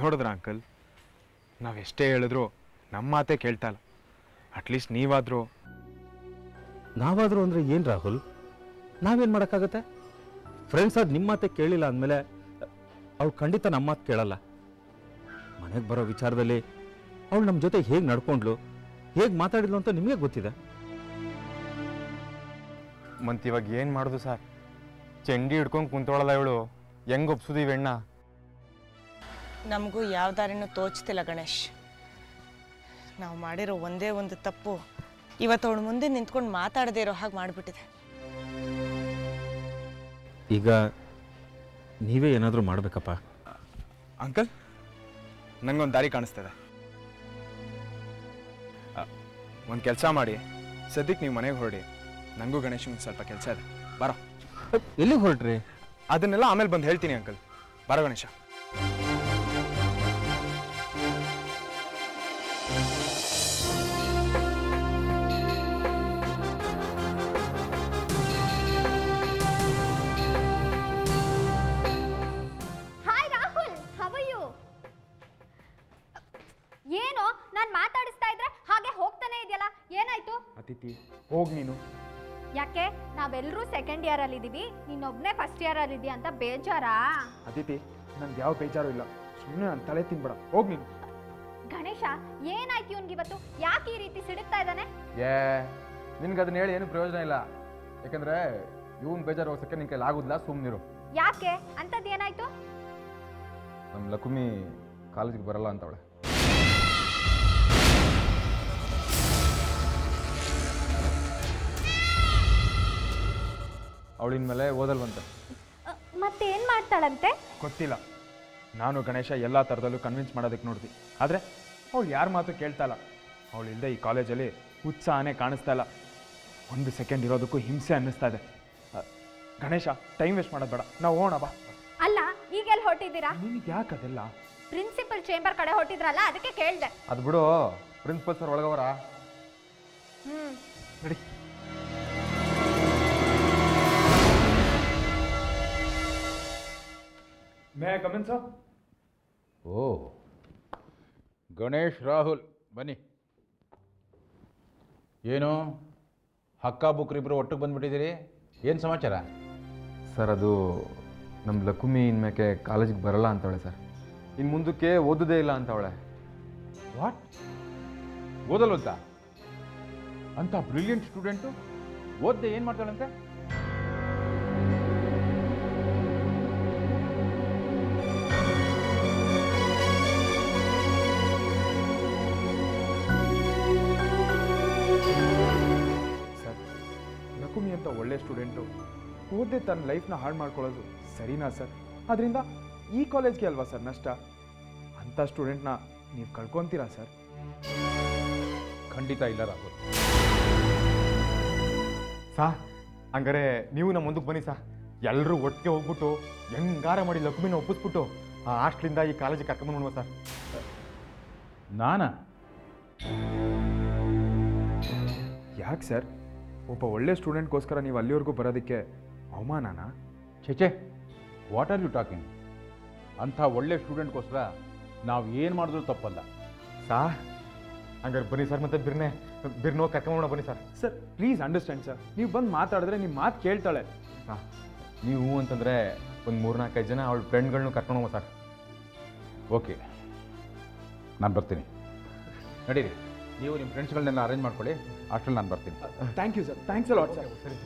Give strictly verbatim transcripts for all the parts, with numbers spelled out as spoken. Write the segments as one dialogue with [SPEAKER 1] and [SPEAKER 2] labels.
[SPEAKER 1] ನೋಡಿದ್ರ ಅಂಕಲ್, ನಾವೆಷ್ಟೇ ಹೇಳಿದ್ರು ನಮ್ಮ ಮಾತೇ ಕೇಳ್ತಾಯಿಲ್ಲ. ಅಟ್ಲೀಸ್ಟ್ ನೀವಾದರೂ.
[SPEAKER 2] ನಾವಾದರೂ ಅಂದರೆ ಏನು ರಾಹುಲ್? ನಾವೇನು ಮಾಡೋಕ್ಕಾಗತ್ತೆ? ಫ್ರೆಂಡ್ಸ್ ಅದು ನಿಮ್ಮ ಮಾತೇ ಕೇಳಿಲ್ಲ ಅಂದಮೇಲೆ ಅವಳು ಖಂಡಿತ ನಮ್ಮ ಮಾತು ಕೇಳಲ್ಲ. ಮನೆಗೆ ಬರೋ ವಿಚಾರದಲ್ಲಿ ಅವಳು ನಮ್ಮ ಜೊತೆ ಹೇಗೆ ನಡ್ಕೊಂಡ್ಲು, ಹೇಗೆ ಮಾತಾಡಿದ್ಲು ಅಂತ ನಿಮಗೆ ಗೊತ್ತಿದೆ.
[SPEAKER 1] ಮತ್ತು ಇವಾಗ ಏನು ಮಾಡೋದು ಸರ್? ಚಂಡಿ ಹಿಡ್ಕೊಂಡು ಕುಂತೋಳಲ್ಲ ಇವಳು, ಹೆಂಗೆ ಒಪ್ಸೋದು ಇವೆಣ್ಣ?
[SPEAKER 3] ನಮಗೂ ಯಾವ ದಾರಿನೂ ತೋಚ್ತಿಲ್ಲ ಗಣೇಶ್. ನಾವು ಮಾಡಿರೋ ಒಂದೇ ಒಂದು ತಪ್ಪು ಇವತ್ತು ಅವಳು ಮುಂದೆ ನಿಂತ್ಕೊಂಡು ಮಾತಾಡದೇ ಇರೋ ಹಾಗೆ ಮಾಡಿಬಿಟ್ಟಿದೆ.
[SPEAKER 2] ಈಗ ನೀವೇ ಏನಾದರೂ ಮಾಡಬೇಕಪ್ಪ.
[SPEAKER 1] ಅಂಕಲ್, ನನಗೊಂದು ದಾರಿ ಕಾಣಿಸ್ತದೆ. ಒಂದು ಕೆಲಸ ಮಾಡಿ, ಸದ್ಯಕ್ಕೆ ನೀವು ಮನೆಗೆ ಹೊರಡಿ. ನನಗೂ ಗಣೇಶಂಗೆ ಸ್ವಲ್ಪ ಕೆಲಸ ಇದೆ. ಬರೋ.
[SPEAKER 2] ಎಲ್ಲಿಗೆ ಹೊರಟ್ರಿ?
[SPEAKER 1] ಅದನ್ನೆಲ್ಲ ಆಮೇಲೆ ಬಂದು ಹೇಳ್ತೀನಿ ಅಂಕಲ್. ಬರೋ Ganesha.
[SPEAKER 4] Hi Rahul, how are you? ಏನೋ ನಾನು ಮಾತಾಡಿಸ್ತಾ ಇದ್ರೆ ಹಾಗೆ ಹೋಗ್ತಾನೆ ಇದೆಯಲ್ಲ, ಏನಾಯ್ತು?
[SPEAKER 1] ಅತಿಥಿ, ಹೋಗಿ ನೀನು.
[SPEAKER 4] ಯಾಕೆ? ನಾವೆಲ್ಲರೂ ಸೆಕೆಂಡ್ ಇಯರ್ ಅಲ್ಲಿ ಇದೀವಿ, ನೀನೊಬ್ನೇ ಫಸ್ಟ್ ಇಯರ್ ಅಲ್ಲಿ ಇದೀಯ ಅಂತ ಬೇಜಾರಾ?
[SPEAKER 1] ಅತಿಥಿ, ನನ್ಗೆ ಯಾವ ಬೇಜಾರು ಇಲ್ಲ. ಸುಮ್ಮನೆ ನಾನು ತಲೆ ತಿನ್ಬೇಡ, ಹೋಗಿ ನೀನು.
[SPEAKER 4] ಗಣೇಶ, ಏನಾಯ್ತು ಇವನ್ಗೆ ಇವತ್ತು? ಯಾಕೆ ಈ ರೀತಿ ಸಿಡುತ್ತಾ ಇದ್ದಾನೆ?
[SPEAKER 5] ಏ, ನಿನ್ಗೆ ಅದನ್ನ ಹೇಳಿ ಏನು ಪ್ರಯೋಜನ ಇಲ್ಲ. ಯಾಕಂದ್ರೆ ಇವನ್ ಬೇಜಾರು ಹೋಗ್ಸಕ್ಕೆ ನಿನ್ ಕೈಲಿ ಆಗುದಿಲ್ಲ, ಸುಮ್ಮನಿರು.
[SPEAKER 4] ಯಾಕೆ? ಅಂಥದ್ದು ಏನಾಯ್ತು?
[SPEAKER 5] ನಮ್ಮ ಲಕ್ಷ್ಮಿ ಕಾಲೇಜಿಗೆ ಬರಲ್ಲ ಅಂತವಳೆ. ಅವಳಿನ ಮೇಲೆ ಓದಲ್ವಂತೆ.
[SPEAKER 4] ಮತ್ತೇನ್ ಮಾಡ್ತಾಳಂತೆ?
[SPEAKER 1] ಗೊತ್ತಿಲ್ಲ. ನಾನು ಗಣೇಶ ಎಲ್ಲ ಥರದಲ್ಲೂ ಕನ್ವಿನ್ಸ್ ಮಾಡೋದಕ್ಕೆ ನೋಡ್ತಿ, ಆದರೆ ಅವಳು ಯಾರ ಮಾತು ಕೇಳ್ತಾ ಇಲ್ಲ. ಅವಳು ಇಲ್ಲದೆ ಈ ಕಾಲೇಜಲ್ಲಿ ಉತ್ಸಾಹನೇ ಕಾಣಿಸ್ತಾ ಇಲ್ಲ. ಒಂದು ಸೆಕೆಂಡ್ ಇರೋದಕ್ಕೂ ಹಿಂಸೆ ಅನ್ನಿಸ್ತಾ ಇದೆ. ಗಣೇಶ, ಟೈಮ್ ವೇಸ್ಟ್ ಮಾಡೋದು ಬೇಡ, ನಾವು ಹೋಗೋಣ ಬಾ.
[SPEAKER 4] ಅಲ್ಲ, ಈಗೆಲ್ಲಿ ಹೊರಟಿದ್ದೀರಾ?
[SPEAKER 1] ನಿನಗೆ ಯಾಕೆ ಅದೆಲ್ಲ?
[SPEAKER 4] ಪ್ರಿನ್ಸಿಪಲ್ ಚೇಂಬರ್ ಕಡೆ ಹೊರಟಿದ್ರಲ್ಲ, ಅದಕ್ಕೆ ಕೇಳಿದೆ.
[SPEAKER 5] ಅದು ಬಿಡು, ಪ್ರಿನ್ಸಿಪಲ್ ಸರ್ ಒಳಗವರ.
[SPEAKER 4] ಹ್ಮ್,
[SPEAKER 1] ನಡಿ. May I come in sir?
[SPEAKER 6] ಓ, ಗಣೇಶ್, ರಾಹುಲ್, ಬನ್ನಿ. ಏನು ಹಕ್ಕ ಬುಕ್ರಿಬ್ರು ಒಟ್ಟಿಗೆ ಬಂದುಬಿಟ್ಟಿದ್ದೀರಿ? ಏನು ಸಮಾಚಾರ?
[SPEAKER 5] ಸರ್, ಅದು ನಮ್ಮ ಲಕ್ಷ್ಮಿ ಇನ್ಮೇಕೆ ಕಾಲೇಜಿಗೆ ಬರಲ್ಲ ಅಂತವಳೆ ಸರ್. ಇನ್ನು ಮುಂದಕ್ಕೆ ಓದೋದೇ ಇಲ್ಲ ಅಂತವಳೆ.
[SPEAKER 6] ವಾಟ್? ಓದಲ್ವಂತ? ಅಂತ ಬ್ರಿಲಿಯಂಟ್ ಸ್ಟೂಡೆಂಟು ಓದ್ದೆ ಏನು ಮಾಡ್ತಾಳಂತೆ?
[SPEAKER 1] ಸರ್, ಲಕ್ಷ್ಮಿ ಅಂತ ಒಳ್ಳೆ ಸ್ಟೂಡೆಂಟು ಓದೇ ತನ್ನ ಲೈಫ್ನ ಹಾಳು ಮಾಡ್ಕೊಳ್ಳೋದು ಸರಿನಾ ಸರ್? ಅದರಿಂದ ಈ ಕಾಲೇಜ್ಗೆ ಅಲ್ವಾ ಸರ್ ನಷ್ಟ? ಅಂಥ ಸ್ಟೂಡೆಂಟ್ನ ನೀವು ಕಳ್ಕೊತೀರಾ ಸರ್?
[SPEAKER 6] ಖಂಡಿತ ಇಲ್ಲ ರಾಹುಲ್.
[SPEAKER 1] ಸಾ, ಹಂಗಾರೆ ನೀವು ನಮ್ಮ ಮುಂದಕ್ಕೆ ಬನ್ನಿ ಸಾ. ಎಲ್ಲರೂ ಒಟ್ಟಿಗೆ ಹೋಗ್ಬಿಟ್ಟು ಹೆಂಗಾರ ಮಾಡಿ ಲಕ್ಷ್ಮಿನ ಒಪ್ಪಿಸ್ಬಿಟ್ಟು ಆ ಹಾಸ್ಟ್ಲಿಂದ ಈ ಕಾಲೇಜಿಗೆ ಕರ್ಕೊಂಡ್ಬಂದ್ವ ಸರ್.
[SPEAKER 6] ನಾನಾ?
[SPEAKER 1] ಯಾಕೆ ಸರ್? ಒಬ್ಬ ಒಳ್ಳೆ ಸ್ಟೂಡೆಂಟ್ಗೋಸ್ಕರ ನೀವು ಅಲ್ಲಿವರೆಗೂ ಬರೋದಕ್ಕೆ ಅವಮಾನನಾ?
[SPEAKER 6] ಛೆಛೆ, ವಾಟ್ ಆರ್ ಯು ಟಾಕಿಂಗ್? ಅಂಥ ಒಳ್ಳೆ ಸ್ಟೂಡೆಂಟ್ಗೋಸ್ಕರ ನಾವು ಏನು ಮಾಡಿದ್ರೂ ತಪ್ಪಲ್ಲ.
[SPEAKER 1] ಸಾ, ಹಂಗಾರೆ ಬನ್ನಿ ಸರ್, ಮತ್ತೆ ಬಿರ್ನೆ ಬಿರ್ನೋ ಕರ್ಕೊಂಬೋಣ ಬನ್ನಿ sir. Sir please understand sir, ನೀವು ಬಂದು ಮಾತಾಡಿದ್ರೆ ನಿಮ್ಮ ಮಾತು ಕೇಳ್ತಾಳೆ.
[SPEAKER 5] ಹಾಂ, ನೀವು ಅಂತಂದರೆ ಒಂದು ಮೂರ್ನಾಲ್ಕೈದು ಜನ ಅವಳ ಫ್ರೆಂಡ್ಗಳನ್ನೂ ಕರ್ಕೊಂಡು ಹೋಗೋ ಸರ್.
[SPEAKER 6] ಓಕೆ, ನಾನು ಬರ್ತೀನಿ. ನಡೀರಿ, ನೀವು ನಿಮ್ಮ ಫ್ರೆಂಡ್ಸ್ಗಳನ್ನೆಲ್ಲ ಅರೇಂಜ್ ಮಾಡ್ಕೊಳ್ಳಿ. ಅಷ್ಟರಲ್ಲಿ ನಾನು ಬರ್ತೀನಿ.
[SPEAKER 1] Thank you sir. Thanks a lot sir. ಸರಿ.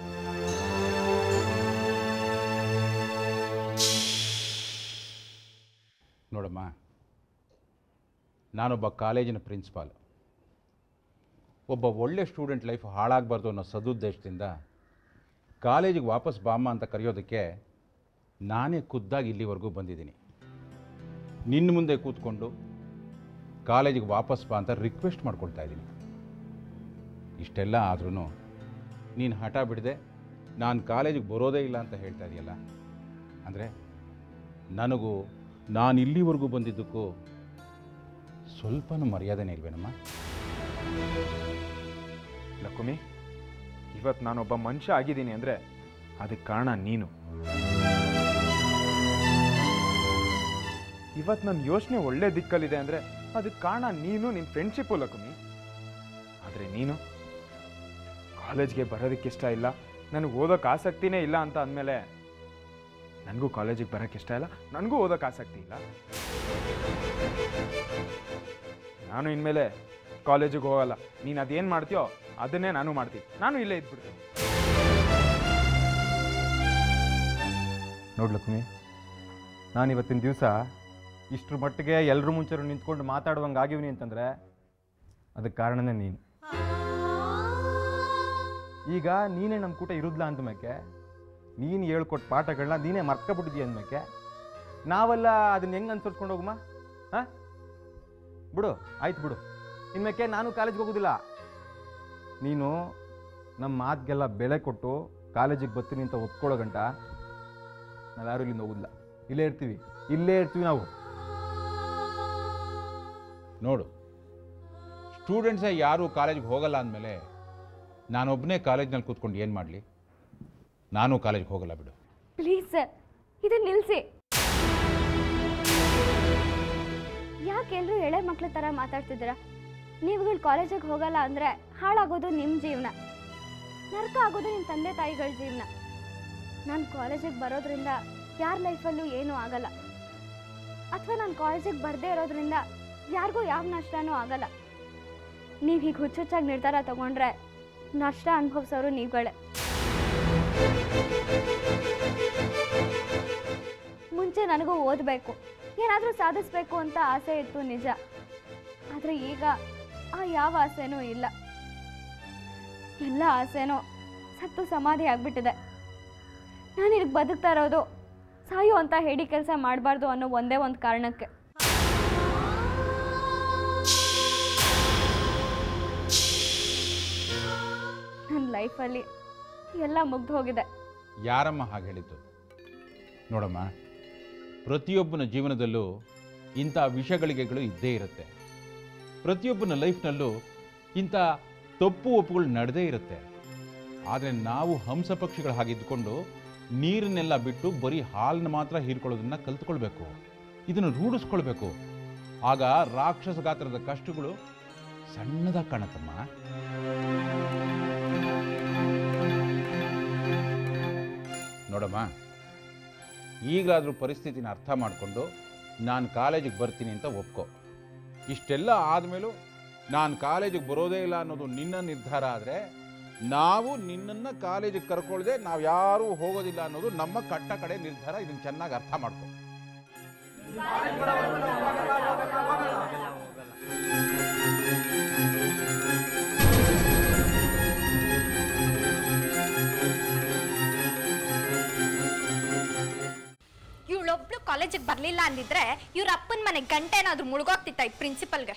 [SPEAKER 6] ನೋಡಮ್ಮ, ನಾನೊಬ್ಬ ಕಾಲೇಜಿನ ಪ್ರಿನ್ಸಿಪಾಲ್. ಒಬ್ಬ ಒಳ್ಳೆ ಸ್ಟೂಡೆಂಟ್ ಲೈಫ್ ಹಾಳಾಗಬಾರ್ದು ಅನ್ನೋ ಸದುದ್ದೇಶದಿಂದ ಕಾಲೇಜಿಗೆ ವಾಪಸ್ ಬಾಮ್ಮ ಅಂತ ಕರೆಯೋದಕ್ಕೆ ನಾನೇ ಖುದ್ದಾಗಿ ಇಲ್ಲಿವರೆಗೂ ಬಂದಿದ್ದೀನಿ. ನಿನ್ನ ಮುಂದೆ ಕೂತ್ಕೊಂಡು ಕಾಲೇಜಿಗೆ ವಾಪಸ್ ಬಾ ಅಂತ ರಿಕ್ವೆಸ್ಟ್ ಮಾಡ್ಕೊಳ್ತಾ ಇದ್ದೀನಿ. ಇಷ್ಟೆಲ್ಲ ಆದ್ರೂ ನೀನು ಹಠ ಬಿಡದೆ ನಾನು ಕಾಲೇಜಿಗೆ ಬರೋದೇ ಇಲ್ಲ ಅಂತ ಹೇಳ್ತಾ ಇದೆಯಲ್ಲ, ಅಂದರೆ ನನಗೂ ನಾನು ಇಲ್ಲಿವರೆಗೂ ಬಂದಿದ್ದಕ್ಕೂ ಸ್ವಲ್ಪನೂ ಮರ್ಯಾದೆನೇ ಇಲ್ವೇನಮ್ಮ?
[SPEAKER 1] ಲಕ್ಷ್ಮಿ, ಇವತ್ತು ನಾನೊಬ್ಬ ಮನುಷ್ಯ ಆಗಿದ್ದೀನಿ ಅಂದರೆ ಅದಕ್ಕೆ ಕಾರಣ ನೀನು. ಇವತ್ತು ನನ್ನ ಯೋಚನೆ ಒಳ್ಳೆ ದಿಕ್ಕಲ್ಲಿದೆ ಅಂದರೆ ಅದಕ್ಕೆ ಕಾರಣ ನೀನು ನಿನ್ನ ಫ್ರೆಂಡ್ಶಿಪ್ಪು ಲಕ್ಷ್ಮಿ. ಆದರೆ ನೀನು ಕಾಲೇಜ್ಗೆ ಬರೋದಕ್ಕೆ ಇಷ್ಟ ಇಲ್ಲ, ನನಗೆ ಓದೋಕ್ಕೆ ಆಸಕ್ತಿನೇ ಇಲ್ಲ ಅಂತ ಅಂದಮೇಲೆ ನನಗೂ ಕಾಲೇಜಿಗೆ ಬರೋಕ್ಕೆ ಇಷ್ಟ ಇಲ್ಲ, ನನಗೂ ಓದೋಕ್ಕೆ ಆಸಕ್ತಿ ಇಲ್ಲ. ನಾನು ಇನ್ಮೇಲೆ ಕಾಲೇಜಿಗೆ ಹೋಗಲ್ಲ. ನೀನು ಅದೇನು ಮಾಡ್ತೀಯೋ ಅದನ್ನೇ ನಾನು ಮಾಡ್ತೀನಿ. ನಾನು ಇಲ್ಲೇ ಇದ್ಬಿಡ್ತೀನಿ.
[SPEAKER 5] ನೋಡು ಲಕ್ಷ್ಮಿ, ನಾನು ಇವತ್ತಿನ ದಿವಸ ಇಷ್ಟರ ಮಟ್ಟಿಗೆ ಎಲ್ಲರ ಮುಂಚೆ ನಿಂತ್ಕೊಂಡು ಮಾತಾಡುವಂಗೆ ಆಗಿವ್ನಿ ಅಂತಂದರೆ ಅದಕ್ಕೆ ಕಾರಣನೇ ನೀನು. ಈಗ ನೀನೇ ನಮ್ಮ ಕೂಟ ಇರೋದಿಲ್ಲ ಅಂದಮೇಕೆ, ನೀನು ಹೇಳ್ಕೊಟ್ಟು ಪಾಠಗಳನ್ನ ನೀನೇ ಮರ್ಕೊಬಿಟ್ಟಿದ್ದೀಯ ಅಂದಮೇಕೆ ನಾವೆಲ್ಲ ಅದನ್ನ ಹೆಂಗೆ ಅನುಸರಿಸ್ಕೊಂಡು ಹೋಗಮ್ಮ? ಹಾಂ ಬಿಡು, ಆಯ್ತು ಬಿಡು. ಇನ್ಮೇಕೆ ನಾನು ಕಾಲೇಜ್ಗೆ ಹೋಗೋದಿಲ್ಲ. ನೀನು ನಮ್ಮ ಮಾತಿಗೆಲ್ಲ ಬೆಲೆ ಕೊಟ್ಟು ಕಾಲೇಜಿಗೆ ಬರ್ತೀನಿ ಅಂತ ಒಪ್ಕೊಳ್ಳೋ ಗಂಟ ನಾವು ಯಾರು ಇಲ್ಲಿಂದ ಹೋಗೋದಿಲ್ಲ. ಇಲ್ಲೇ ಇರ್ತೀವಿ, ಇಲ್ಲೇ ಇರ್ತೀವಿ ನಾವು.
[SPEAKER 6] ನೋಡು, ಸ್ಟೂಡೆಂಟ್ಸೇ ಯಾರೂ ಕಾಲೇಜ್ಗೆ ಹೋಗಲ್ಲ ಅಂದಮೇಲೆ ನಾನೊಬ್ಬನೇ ಕಾಲೇಜ್ನಲ್ಲಿ ಕೂತ್ಕೊಂಡು ಏನು ಮಾಡಲಿ? ನಾನು ಕಾಲೇಜ್ಗೆ ಹೋಗಲ್ಲ ಬಿಡು.
[SPEAKER 4] ಪ್ಲೀಸ್ ಸರ್, ಇದನ್ನು ನಿಲ್ಲಿಸಿ. ಯಾಕೆ ಎಲ್ಲರೂ ಎಳೆ ಮಕ್ಳ ಥರ ಮಾತಾಡ್ತಿದ್ದೀರಾ? ನೀವುಗಳು ಕಾಲೇಜಿಗೆ ಹೋಗಲ್ಲ ಅಂದರೆ ಹಾಳಾಗೋದು ನಿಮ್ಮ ಜೀವನ, ನರಕ ಆಗೋದು ನಿಮ್ಮ ತಂದೆ ತಾಯಿಗಳ ಜೀವನ. ನಾನು ಕಾಲೇಜಿಗೆ ಬರೋದ್ರಿಂದ ಯಾರ ಲೈಫಲ್ಲೂ ಏನೂ ಆಗಲ್ಲ, ಅಥವಾ ನಾನು ಕಾಲೇಜಿಗೆ ಬರದೇ ಇರೋದ್ರಿಂದ ಯಾರಿಗೂ ಯಾವ ನಷ್ಟನೂ ಆಗಲ್ಲ. ನೀವು ಹೀಗೆ ಹುಚ್ಚುಚ್ಚಾಗಿ ನಿರ್ಧಾರ ತಗೊಂಡ್ರೆ ನಷ್ಟ ಅನುಭವಿಸೋರು ನೀವುಗಳೇ. ಮುಂಚೆ ನನಗೂ ಓದಬೇಕು, ಏನಾದರೂ ಸಾಧಿಸಬೇಕು ಅಂತ ಆಸೆ ಇತ್ತು ನಿಜ. ಆದರೆ ಈಗ ಆ ಯಾವ ಆಸೆನೂ ಇಲ್ಲ. ಎಲ್ಲ ಆಸೆನೂ ಸತ್ತು ಸಮಾಧಿ ಆಗಿಬಿಟ್ಟಿದೆ. ನಾನು ಇದಕ್ಕೆ ಬದುಕ್ತಾ ಇರೋದು ಸಾಯೋ ಅಂತ ಹೇಳಿ ಕೆಲಸ ಮಾಡಬಾರ್ದು ಅನ್ನೋ ಒಂದೇ ಒಂದು ಕಾರಣಕ್ಕೆ. ನನ್ನ ಲೈಫಲ್ಲಿ ಎಲ್ಲ ಮುಗ್ದು ಹೋಗಿದೆ.
[SPEAKER 6] ಯಾರಮ್ಮ ಹಾಗೆ ಹೇಳಿದ್ದು? ನೋಡಮ್ಮ, ಪ್ರತಿಯೊಬ್ಬನ ಜೀವನದಲ್ಲೂ ಇಂಥ ವಿಷಗಳಿಗೆಗಳು ಇದ್ದೇ ಇರುತ್ತೆ. ಪ್ರತಿಯೊಬ್ಬನ ಲೈಫ್ನಲ್ಲೂ ಇಂಥ ತಪ್ಪು ಒಪ್ಪುಗಳು ನಡೆದೇ ಇರುತ್ತೆ. ಆದರೆ ನಾವು ಹಂಸ ಪಕ್ಷಿಗಳ ಹಾಗಿದ್ದುಕೊಂಡು ನೀರನ್ನೆಲ್ಲ ಬಿಟ್ಟು ಬರೀ ಹಾಲನ್ನ ಮಾತ್ರ ಹೀರ್ಕೊಳ್ಳೋದನ್ನ ಕಲ್ತ್ಕೊಳ್ಬೇಕು. ಇದನ್ನು ರೂಢಿಸ್ಕೊಳ್ಬೇಕು. ಆಗ ರಾಕ್ಷಸ ಗಾತ್ರದ ಕಷ್ಟಗಳು ಸಣ್ಣದಾಗಿ ಕಾಣುತ್ತಮ್ಮ. ನೋಡಮ್ಮ, ಈಗಲಾದರೂ ಪರಿಸ್ಥಿತಿನ ಅರ್ಥ ಮಾಡಿಕೊಂಡು ನಾನು ಕಾಲೇಜಿಗೆ ಬರ್ತೀನಿ ಅಂತ ಒಪ್ಕೊ. ಇಷ್ಟೆಲ್ಲ ಆದಮೇಲೂ ನಾನು ಕಾಲೇಜಿಗೆ ಬರೋದೇ ಇಲ್ಲ ಅನ್ನೋದು ನಿನ್ನ ನಿರ್ಧಾರ ಆದರೆ, ನಾವು ನಿನ್ನನ್ನು ಕಾಲೇಜಿಗೆ ಕರ್ಕೊಳ್ದೆ ನಾವು ಯಾರೂ ಹೋಗೋದಿಲ್ಲ ಅನ್ನೋದು ನಮ್ಮ ಕಟ್ಟ ಕಡೆ ನಿರ್ಧಾರ. ಇದನ್ನು ಚೆನ್ನಾಗಿ ಅರ್ಥ ಮಾಡ್ಕೊ.
[SPEAKER 4] ಇವಳೊಬ್ಳು ಕಾಲೇಜಿಗೆ ಬರಲಿಲ್ಲ ಅಂದಿದ್ರೆ ಇವ್ರ ಅಪ್ಪನ ಮನೆ ಗಂಟೆ ಏನಾದ್ರು ಮುಳುಗೋಗ್ತಿತ್ತ ಈ ಪ್ರಿನ್ಸಿಪಲ್ಗೆ.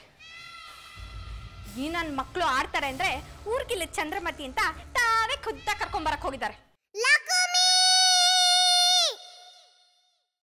[SPEAKER 4] ಈ ನನ್ನ ಮಕ್ಕಳು ಆಡ್ತಾರೆ ಅಂದ್ರೆ ಊರ್ಗಿಲ್ಲ ಚಂದ್ರಮತಿ ಅಂತ ತಾವೇ ಖುದ್ದ ಕರ್ಕೊಂಬರಕ್ ಹೋಗಿದ್ದಾರೆ.